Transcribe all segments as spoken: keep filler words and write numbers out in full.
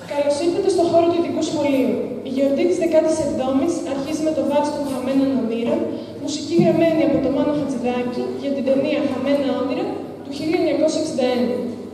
Καλώς ήρθατε στο χώρο του ειδικού σχολείου. Η γιορτή της δεκάτης εβδόμης αρχίζει με το βάλς των Χαμένων Ονείρων, μουσική γραμμένη από το Μάνο Χατζηδάκη για την ταινία Χαμένα Όνειρα του χίλια εννιακόσια εξήντα ένα.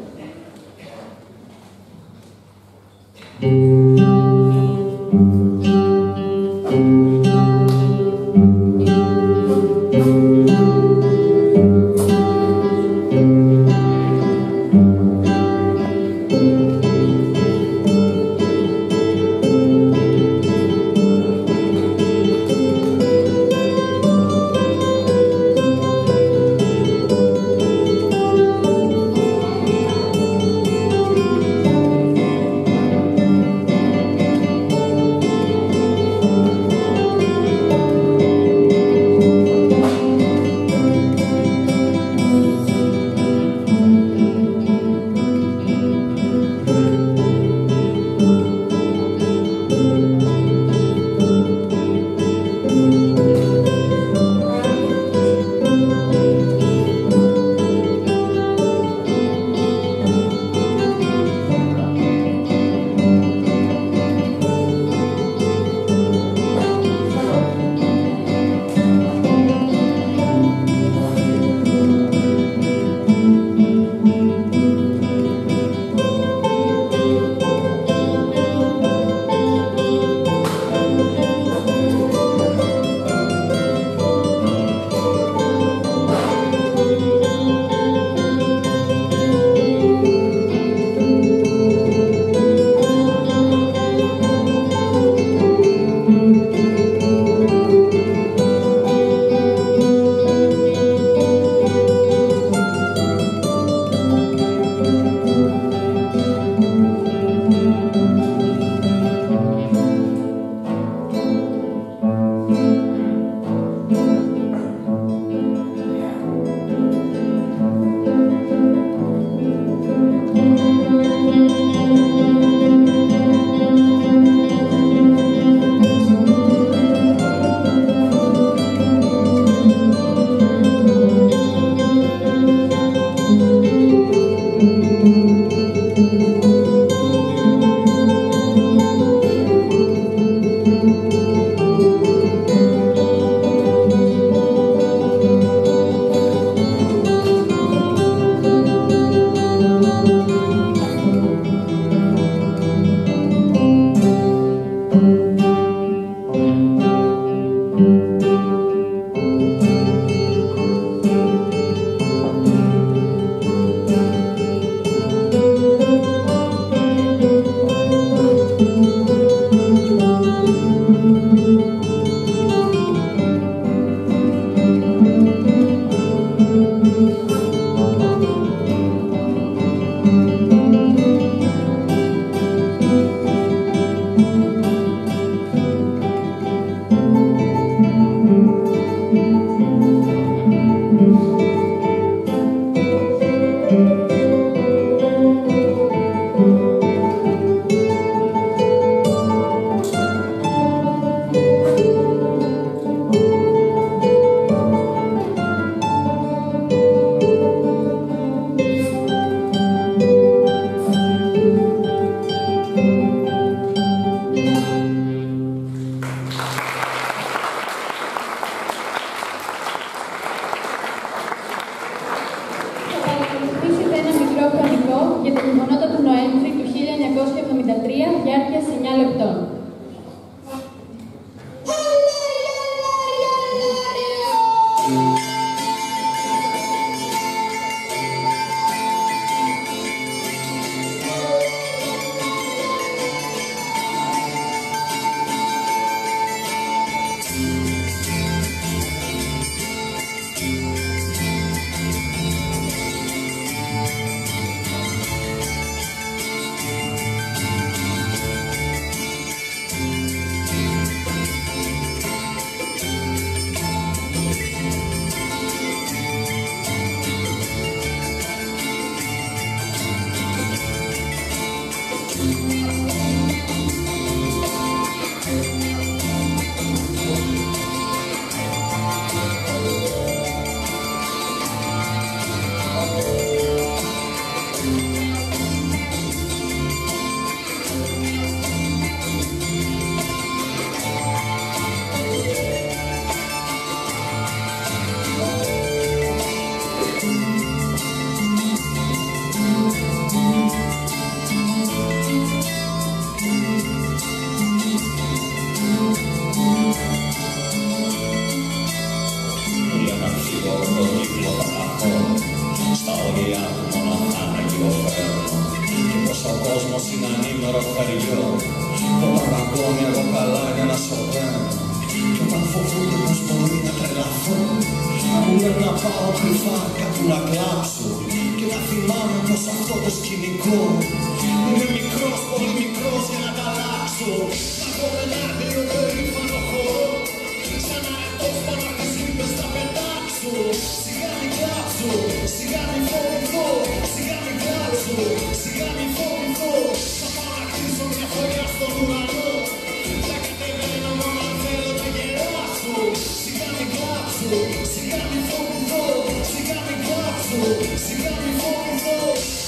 για τα γεγονότα του Νοέμβρη του χίλια εννιακόσια εβδομήντα τρία, διάρκειας εννιά λεπτών. είναι ανήμερο χωριό. Όταν βαγκώνει εγώ καλά είναι ένα σοβαίνω. Κι όταν φοβούνται πως μπορεί να τρελαθώ, μου λένε να πάω κρυφά κάπου να κλάψω. Και να θυμάμαι πως αυτό το σκηνικό είναι μικρός, πολύ μικρός για να τα αλλάξω. Να έχω ένα άγριο περήφανο χώρο, σαν αετός πάνω απ' τις λύπες θα πετάξω. Σιγά μην κλάψω, σιγά μην φοβηθώ, σιγά μην κλάψω, σιγά μην φοβηθώ. Θα πάω να χτίσω μια φωτιά στον ουρανό, θα κατεβαίνω μόνο αν θέλω να γελάσω. Σιγά μην κλάψω, σιγά μην φοβηθώ, σιγά μην κλάψω, σιγά μην φοβηθώ.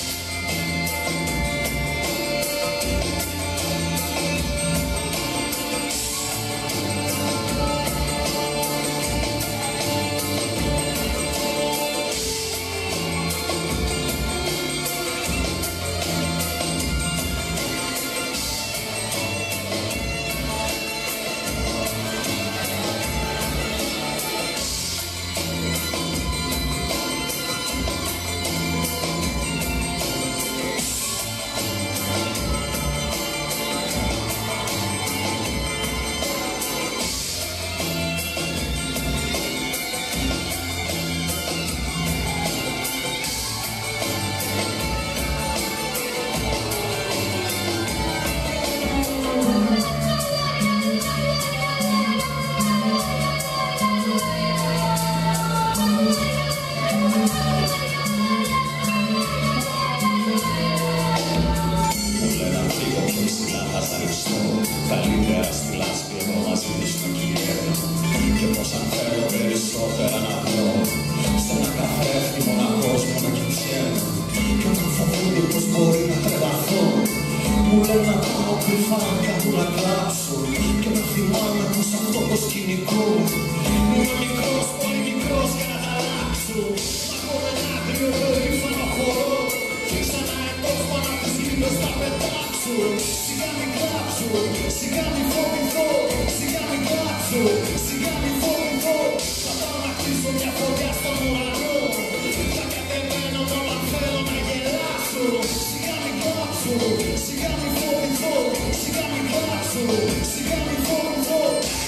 Καλύτερα στη λάσπη εγώ μαζί μου στο κυρέρο. Και πως αν θέλω περισσότερα να βρω, σε ένα καθρέφτη μοναχός μόνο κι πιένω. Κι όταν φοβούνται πως μπορεί να τρελαθώ, μου λένε να πάω κρυφά κάπου να κλάψω. Και να θυμάμαι πως αυτό το σκηνικό είναι μικρός, πολύ μικρός για να τα αλλάξω. Μα έχω ένα άγριο περήφανο χώρο, σαν αετός πάνω απ' τις λύπες θα πετάξω. Σιγά μην κλάψω, σιγά μην φοβηθώ, σιγά μην κλάψω, σιγά μην φοβηθώ. Θα πάω να χτίσω μια φωτιά στον ουρανό, θα κατεβαίνω μόνο αν θέλω να γελάσω. Σιγά μην κλάψω, σιγά μην φοβηθώ, σιγά μην κλάψω, σιγά μην φοβηθώ.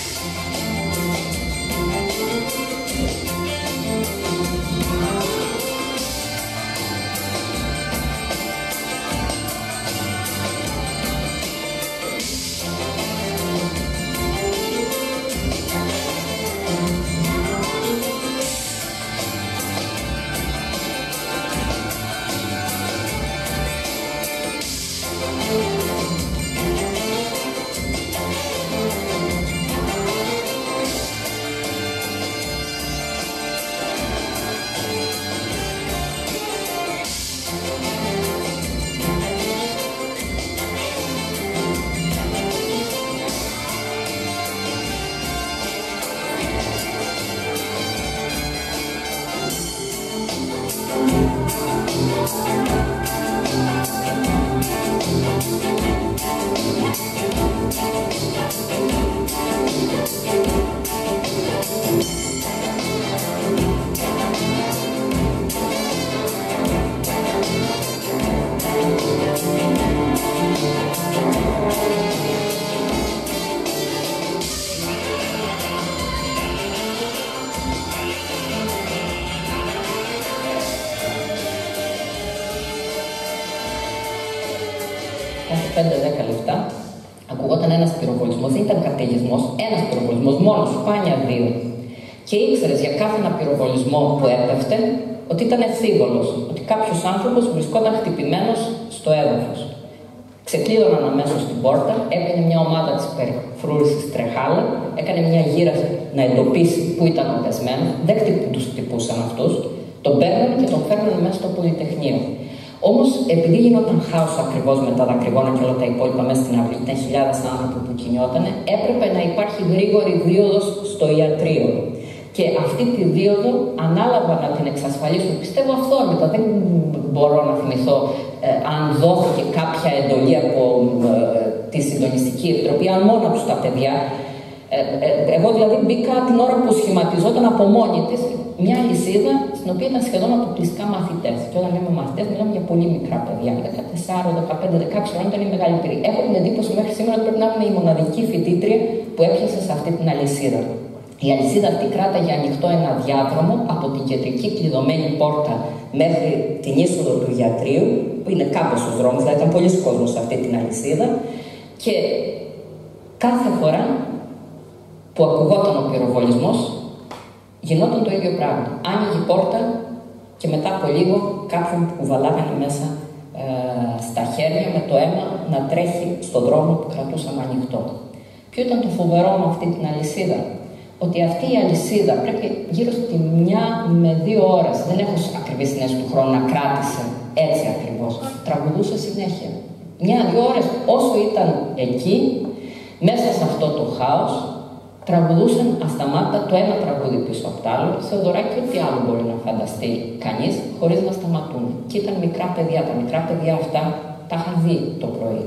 Κάθε πέντε δέκα λεπτά ακουγόταν ένας πυροβολισμός, δεν ήταν καταιγισμός, ένας πυροβολισμός, μόνο σπάνια δύο. Και ήξερες για κάθε ένα πυροβολισμό που έπεφτε ότι ήταν ευθύβολος, ότι κάποιος άνθρωπος βρισκόταν χτυπημένος στο έδαφος. Ξεκλείδωναν αμέσως την πόρτα, έπαιρνε μια ομάδα της περιφρούρησης τρεχάλα, έκανε μια γύρα να εντοπίσει πού ήταν ο πεσμένος, δεν τους χτυπούσαν αυτούς, τον παίρνουν και τον φέρνουν μέσα στο Πολυτεχνείο. Όμως, επειδή γινόταν χάος ακριβώς με τα δακρυγόνα και όλα τα υπόλοιπα μέσα στην αυλή, ήταν χιλιάδες άνθρωποι που κινιότανε, έπρεπε να υπάρχει γρήγορη δίωδος στο ιατρείο. Και αυτή τη δίωδο ανάλαβα να την εξασφαλίσουν, πιστεύω αυθόρμητα, δεν μπορώ να θυμηθώ ε, αν δόθηκε κάποια εντολή από ε, τη Συντονιστική Επιτροπή, αν μόνο τους τα παιδιά Ε, ε, εγώ δηλαδή μπήκα την ώρα που σχηματιζόταν από μόνη της μια αλυσίδα στην οποία ήταν σχεδόν αποκλειστικά μαθητές. Και όταν λέμε μαθητές, μιλάμε για πολύ μικρά παιδιά, δεκατέσσερα, δεκαπέντε, δεκαέξι χρόνια, ήταν η μεγάλη περίοδο. Έχω την εντύπωση μέχρι σήμερα ότι πρέπει να είμαι η μοναδική φοιτήτρια που έπιασε σε αυτή την αλυσίδα. Η αλυσίδα αυτή κράταγε ανοιχτό ένα διάδρομο από την κεντρική κλειδωμένη πόρτα μέχρι την είσοδο του ιατρείου, που είναι κάπως στους δρόμους, δηλαδή ήταν πολλοί κόσμος σε αυτή την αλυσίδα. Και κάθε φορά που ακουγόταν ο πυροβολισμός, γινόταν το ίδιο πράγμα. Άνοιγε η πόρτα και μετά από λίγο κάποιον που κουβαλάγανε μέσα ε, στα χέρια με το αίμα να τρέχει στον δρόμο που κρατούσαμε ανοιχτό. Ποιο ήταν το φοβερό με αυτή την αλυσίδα? Ότι αυτή η αλυσίδα πρέπει γύρω στη μια με δύο ώρες, δεν έχω ακριβή συνέστηση του χρόνου να κράτησε έτσι ακριβώς, τραγουδούσε συνέχεια. Μια-δύο ώρες όσο ήταν εκεί, μέσα σε αυτό το χάος, τραγουδούσαν ασταμάτητα το ένα τραγούδι πίσω από το άλλο, Θεοδωράκη, ό,τι άλλο μπορεί να φανταστεί κανείς, χωρίς να σταματούν. Και ήταν μικρά παιδιά, τα μικρά παιδιά αυτά τα είχα δει το πρωί.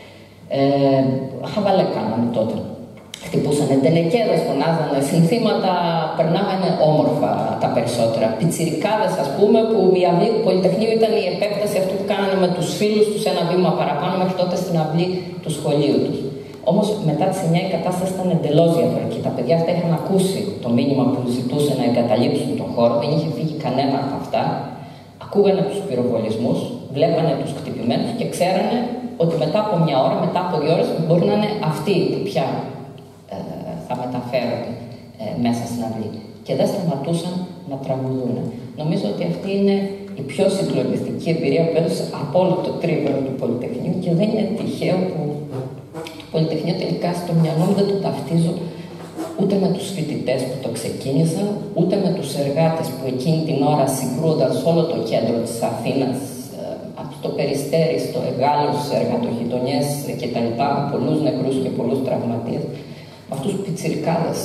Ε, χαβαλέ κάνανε τότε. Χτυπούσανε τελεκέδες, φωνάζανε συνθήματα, περνάγανε όμορφα τα περισσότερα. Πιτσιρικάδες, ας πούμε, που η αυλή του Πολυτεχνείου ήταν η επέκταση αυτού που κάνανε με τους φίλους τους ένα βήμα παραπάνω μέχρι τότε στην αυλή του σχολείου τους. Όμως μετά τις εννιά η κατάσταση ήταν εντελώς διαφορετική. Τα παιδιά αυτά είχαν ακούσει το μήνυμα που ζητούσε να εγκαταλείψουν τον χώρο, δεν είχε φύγει κανένα από αυτά. Ακούγανε τους πυροβολισμούς, βλέπανε τους χτυπημένους και ξέρανε ότι μετά από μια ώρα, μετά από δύο ώρες μπορεί να είναι αυτοί που πια ε, θα μεταφέρονται ε, μέσα στην αυλή. Και δεν σταματούσαν να τραγουδούν. Νομίζω ότι αυτή είναι η πιο συγκλονιστική εμπειρία που έδωσε από όλο το τρίμηνο του Πολυτεχνείου και δεν είναι τυχαίο που το Πολυτεχνείο τελικά στο μυαλό μου δεν το ταυτίζω ούτε με τους φοιτητές που το ξεκίνησαν, ούτε με τους εργάτες που εκείνη την ώρα συγκρούονταν σε όλο το κέντρο της Αθήνας, από το Περιστέρι, στο Εγάλεο, στις εργατογειτονιές κτλ. Με πολλούς νεκρούς και πολλούς τραυματίες. Με αυτούς τους πιτσιρικάδες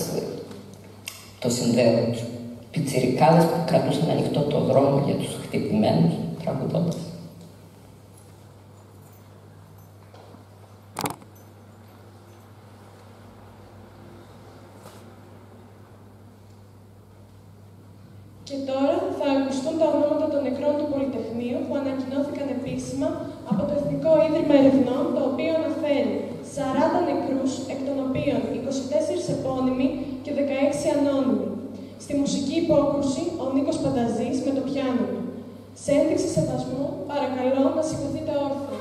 το συνδέω. Τους πιτσιρικάδες που κρατούσαν ανοιχτό το δρόμο για τους χτυπημένους, τραγουδώντας. Και τώρα θα ακουστούν τα ονόματα των νεκρών του Πολυτεχνείου που ανακοινώθηκαν επίσημα από το Εθνικό Ίδρυμα Ερευνών, το οποίο αναφέρει σαράντα νεκρούς, εκ των οποίων είκοσι τέσσερις επώνυμοι και δεκαέξι ανώνυμοι. Στη μουσική υπόκρουση, ο Νίκος Πανταζής με το πιάνο του. Σε ένδειξη σεβασμού, παρακαλώ να σηκωθείτε όρθια.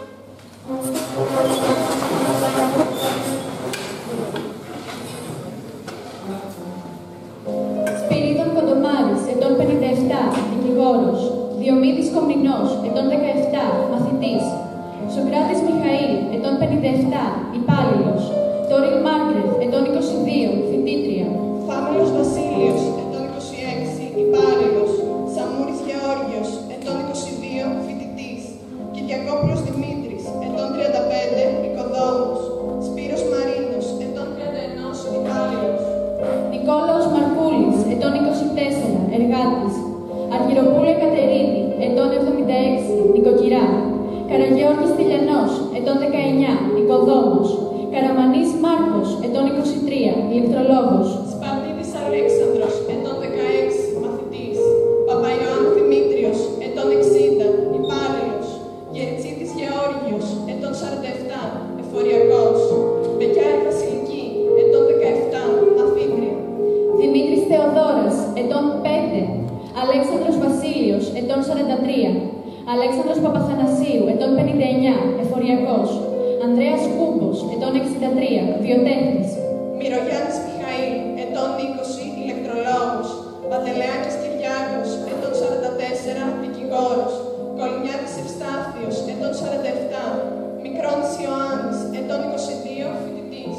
Σπυρίδων Κοντομάρης, ετών πενήντα επτά, δικηγόρος. Διομήδης Κομνηνός, ετών δεκαεπτά, μαθητής. Σοκράτης Μιχαήλ, ετών πενήντα επτά, υπάλληλος. Τόριν Μάργκρετ, ετών είκοσι δύο, φοιτήτρια. Φάμελος Βασίλειος, ετών είκοσι έξι, υπάλληλος. Σαμούρης Γεώργιος, ετών είκοσι δύο, φοιτητής. Κυριακόπουλος Δημήτρης, ετών τριάντα πέντε, οικοδόμος. Σπύρος Μαρίνος, ετών τριάντα ένα, υπάλληλος. Νικόλαος Μαρκούλης, ετών είκοσι τέσσερα, εργάτης. Αργυροπούλα Κατερίνη, ετών εβδομήντα έξι, νοικοκυρά. Καραγεώργης Τηλιανός, ετών δεκαεννιά, οικοδόμος. Καραμανής Μάρκος, ετών είκοσι τρία, ηλεκτρολόγος. Σπαρτίδης Αλέξανδρος, ετών δεκαέξι, μαθητής. Παπαϊωάννου Δημήτριος, ετών εξήντα, υπάλληλος. Γεριτσίτης Γεώργιος, ετών σαράντα επτά, εφοριακός. Μπεκιάρη Βασιλική, ετών δεκαεπτά, μαθήτρια. Δημήτρης Θεοδόρας, ετών πέντε. Αλέξανδρος Βασίλειος, ετών σαράντα τρία. Αλέξανδρος Παπαθανασίου, ετών πενήντα εννιά, εφοριακός. Ανδρέας Κούμπος, ετών εξήντα τρία, βιοτέχνης. Μυρογιάννης Μιχαήλ, ετών είκοσι, ηλεκτρολόγος. Παντελεάκης Κυριάκος, ετών σαράντα τέσσερα, δικηγόρος. Κολυνιάκης Ευστάθιος, ετών σαράντα επτά. Μικρόνης Ιωάννης, ετών είκοσι δύο, φοιτητής.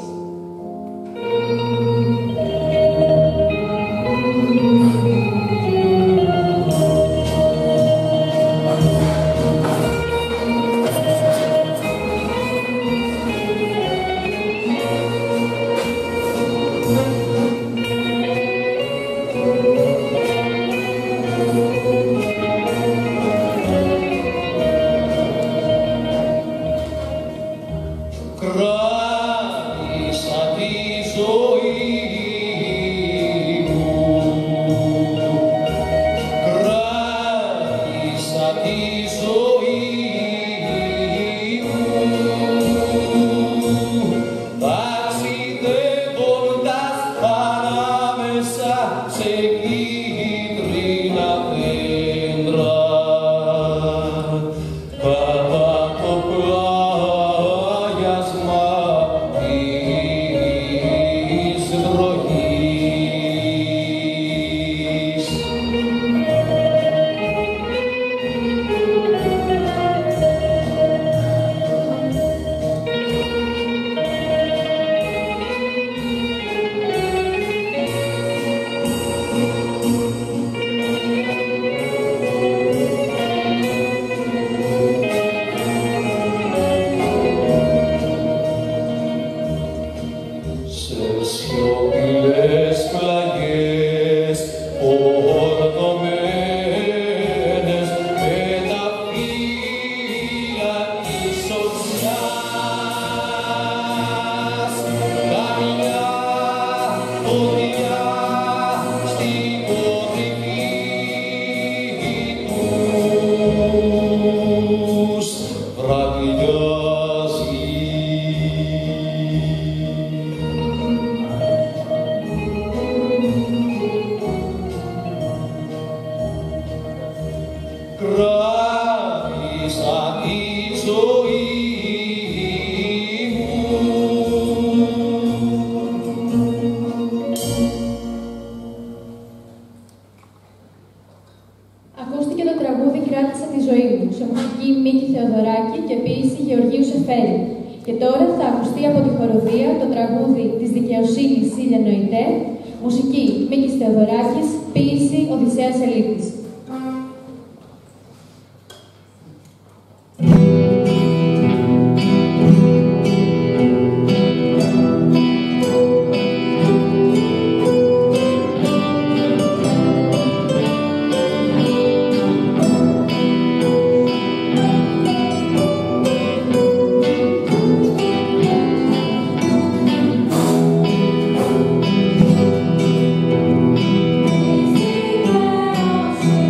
Κράτησα τη ζωή Και τώρα θα ακουστεί από τη χοροδία το τραγούδι της δικαιοσύνης Ήλια Νοητέ, μουσική Μίκης Θεοδωράκης, ποίηση Οδυσσέας Ελίτης. Thank you.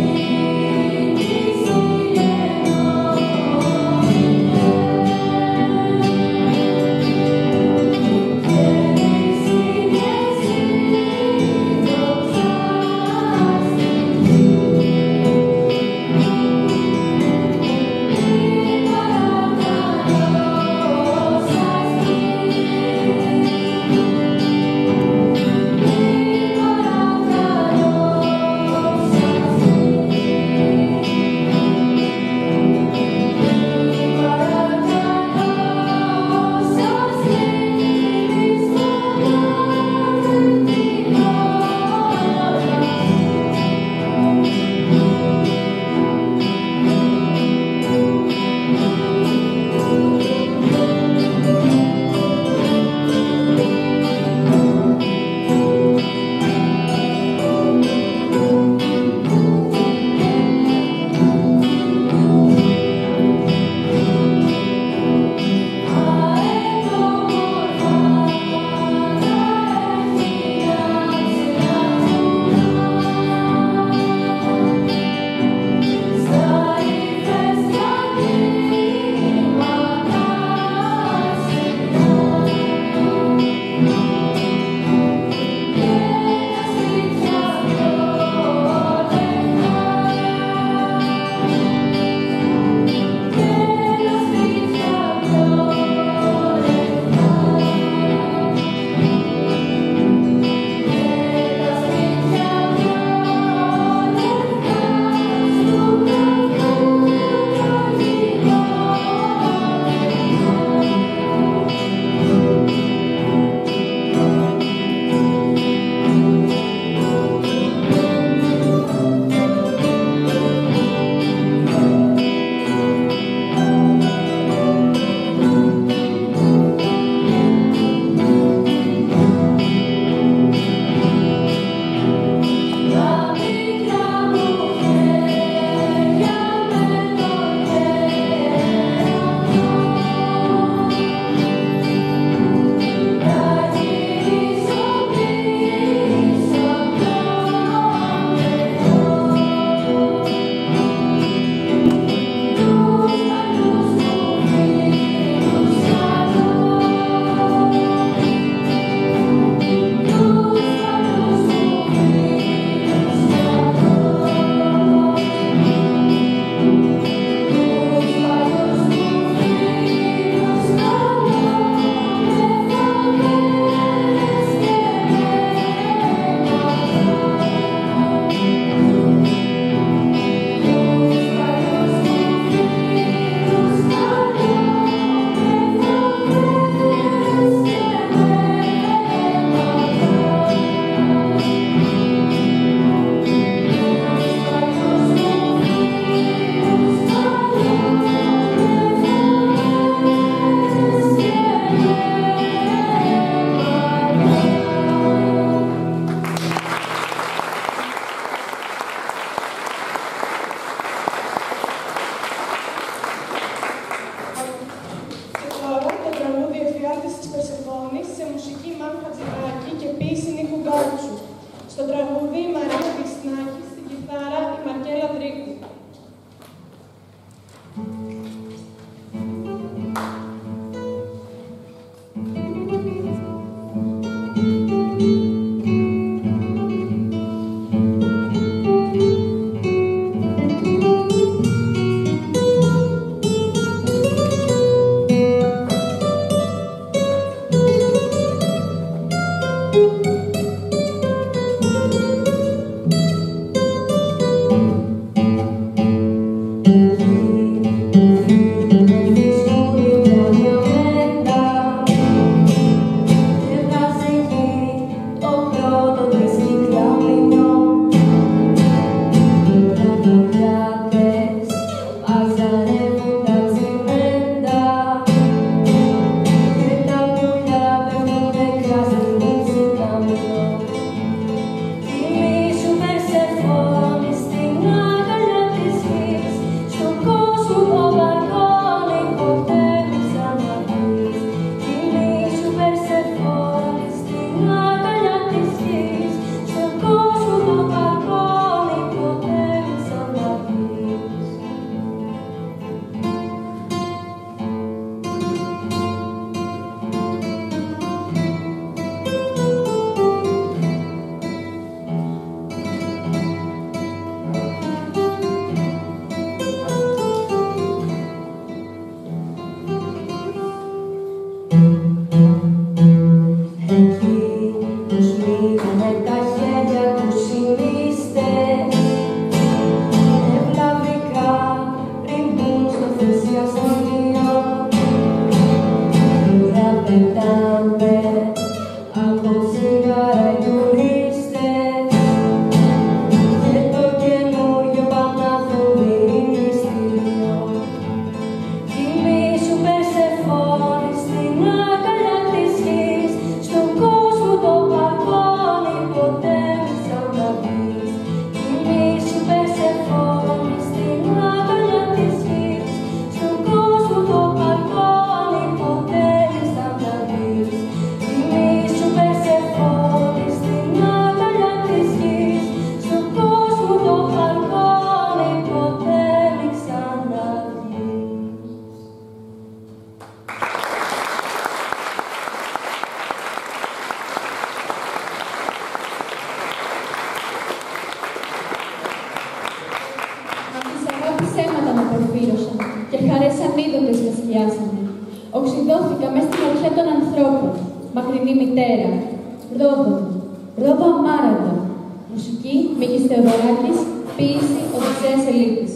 Οξυδώθηκα μέσα στην αρχαία των ανθρώπων. Μακρινή μητέρα. Ρόδο. Ρόδο αμάραντο. Μουσική Μίκης Θεοδωράκης. Ποίηση Οδυσσέας Ελίτης.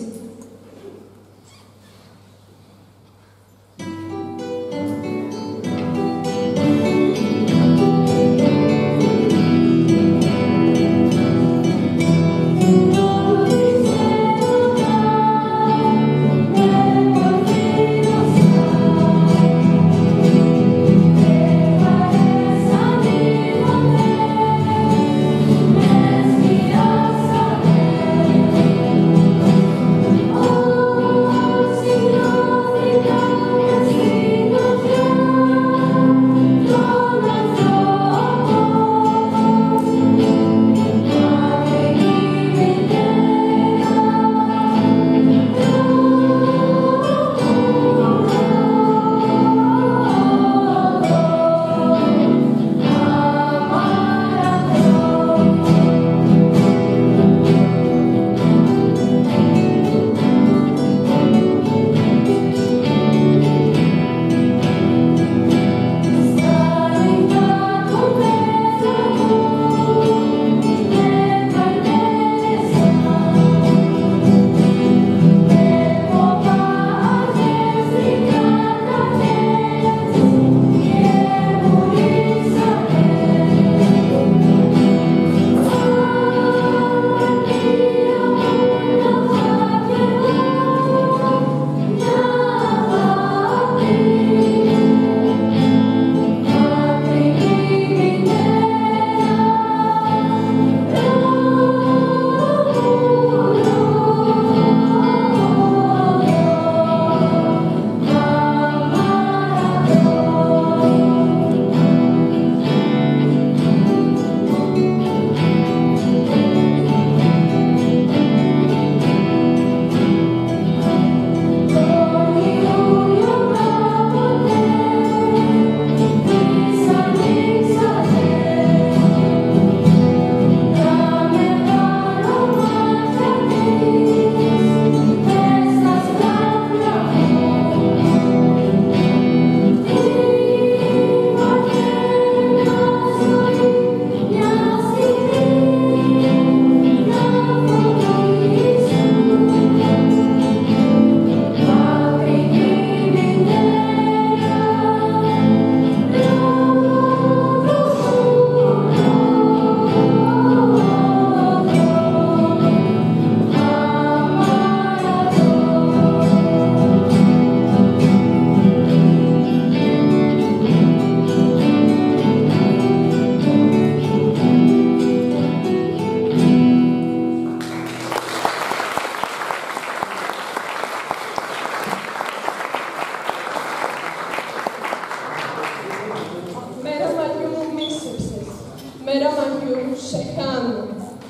Μέρα μαγιού, σε χάνω.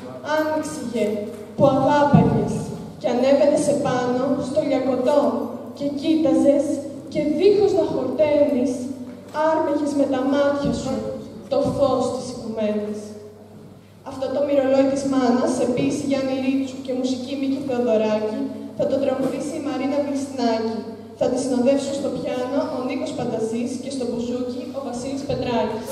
Άνοιξε που αγάπαγες και ανέβαινες επάνω στο λιακωτό και κοίταζες και δίχως να χορταίνεις, άρμεγες με τα μάτια σου το φως της οικουμένης. Αυτό το μυρολόι της μάνας, σε ποίηση Γιάννη Ρίτσου και μουσική Μίκη Θεοδωράκη, θα το τραγουδήσει η Μαρίνα Βλυσνάκη. Θα τη συνοδεύσουν στο πιάνο ο Νίκος Πανταζής και στο μπουζούκι Βασίλης Πετράκης.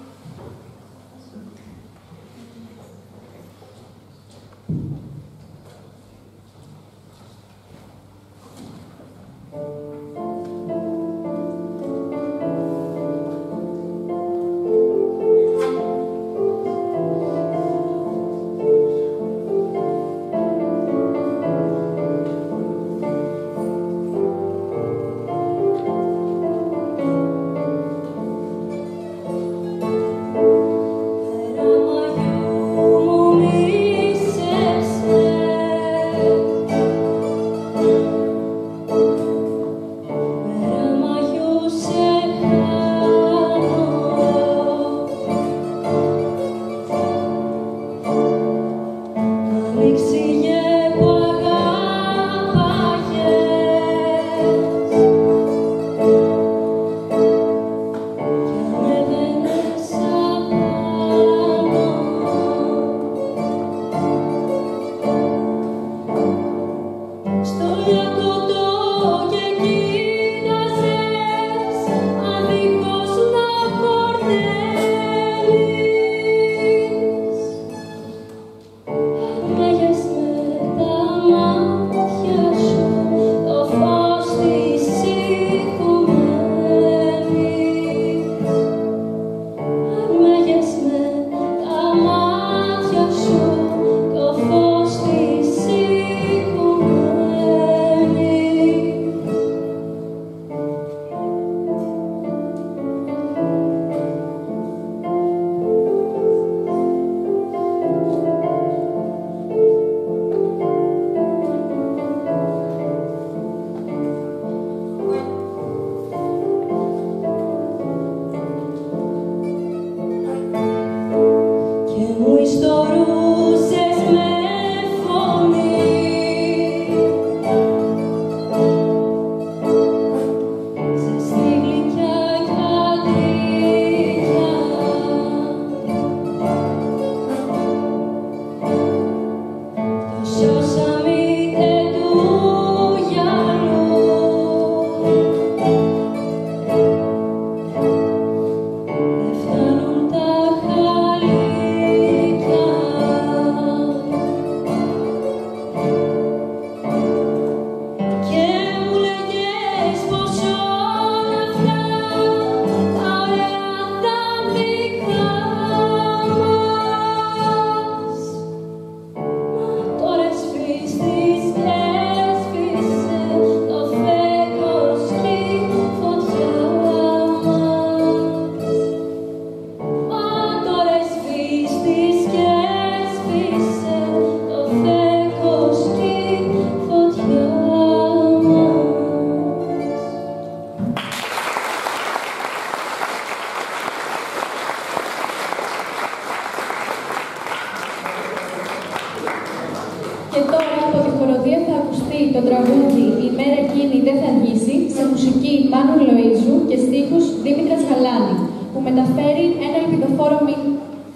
Και τώρα από τη χοροδία θα ακουστεί το τραγούδι «Η μέρα εκείνη δεν θα αργήσει» σε μουσική Μάνου Λοΐζου και στίχους Δήμητρα Χαλάνη, που μεταφέρει ένα ελπιδοφόρο μήνυμα.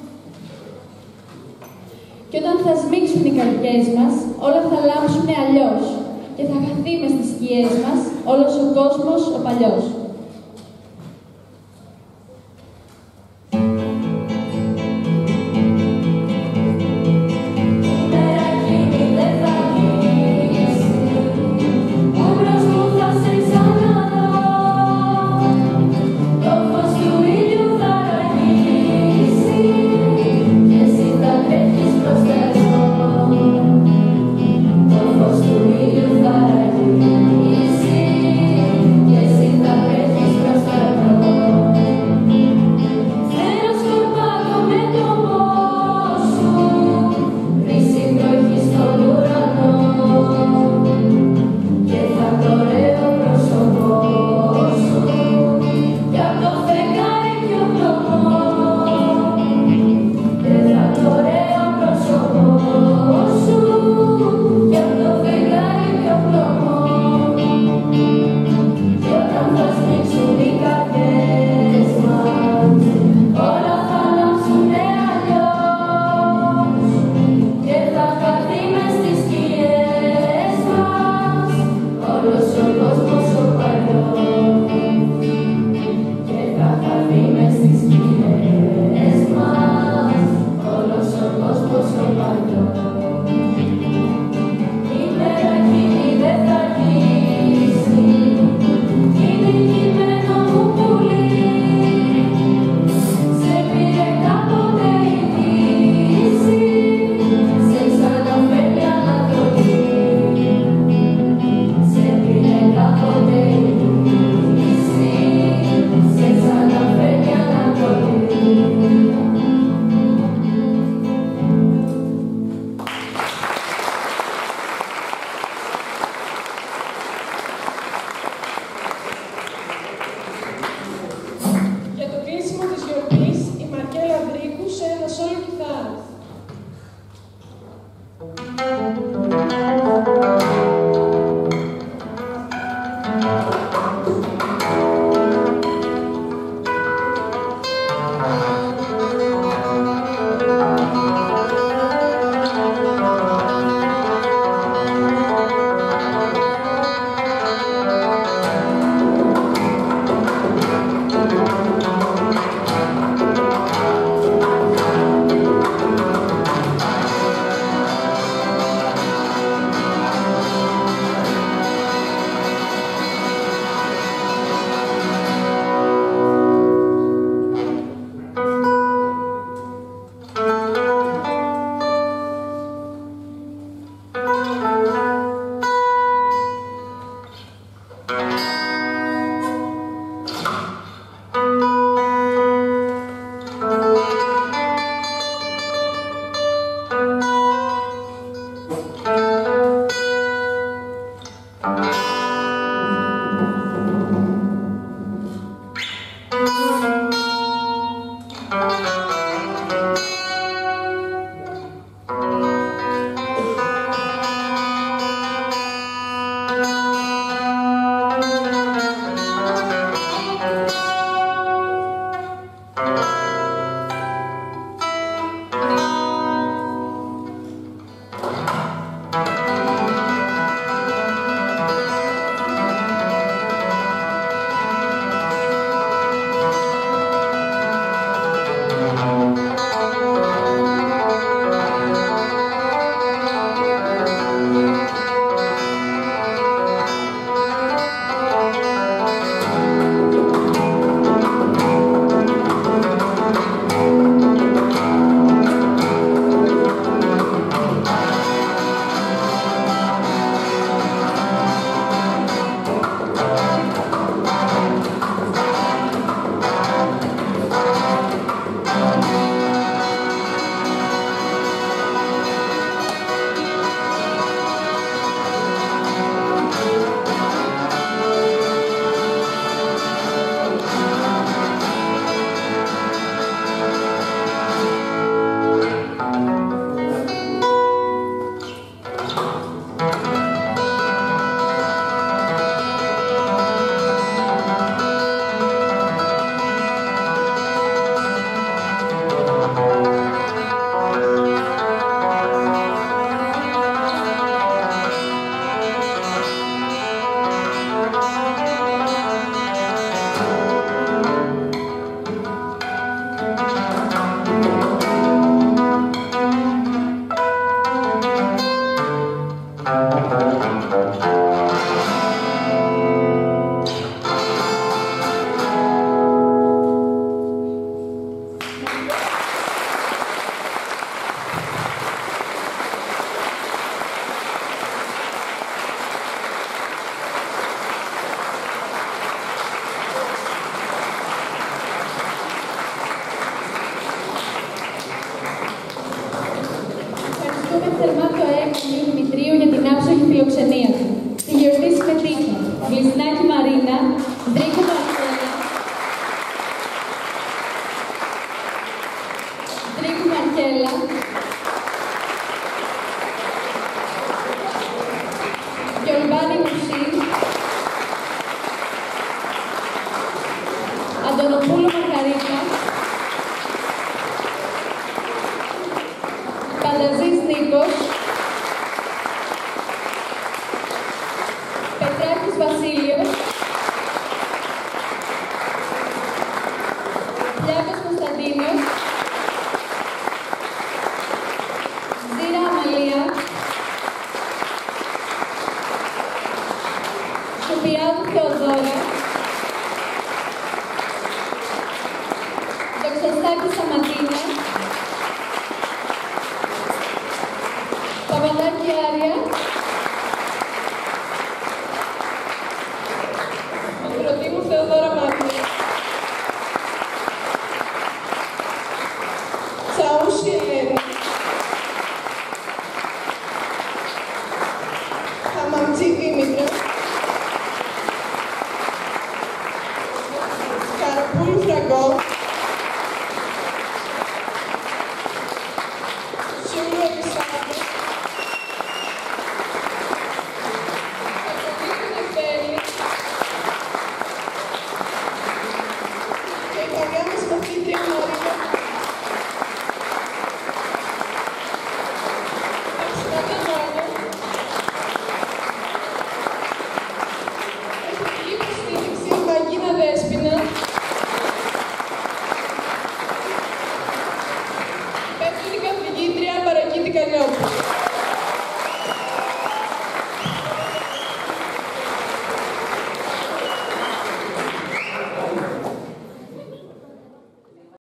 Και όταν θα σμίξουν οι καρδιές μας, όλα θα λάμψουν αλλιώς και θα χαθεί μες στις σκιές μας όλος ο κόσμος ο παλιός. Yes, Stars. Ευχαριστούμε θερμά το ΕΚ του Δημητρίου για την άψογη φιλοξενία του. Στη γιορτή συμμετείχαν Βλυσνάκη Μαρίνα, Δρίκου Μαρκέλα, Δρίκου Μαρκέλα, Γιολμπάνη Μουσή, Αντωνοπούλου Μαργαρίτα, Πανταζής Νίκος, Πετράκης Βασίλειος, Πλιάκος Κωνσταντίνος, Ζήρα Αμαλία, Σουπιάδου Θεοδώρα, Δοξαστάκη Σαματίνα, Παπαδάκη Άρια, Ακροτήμου Θεοδώρα Μάγνη, Τσαούση Ελένη, Χαμαμτζή Δήμητρα, Σκαροπούλου Φραγκό, διαφορετικά λέω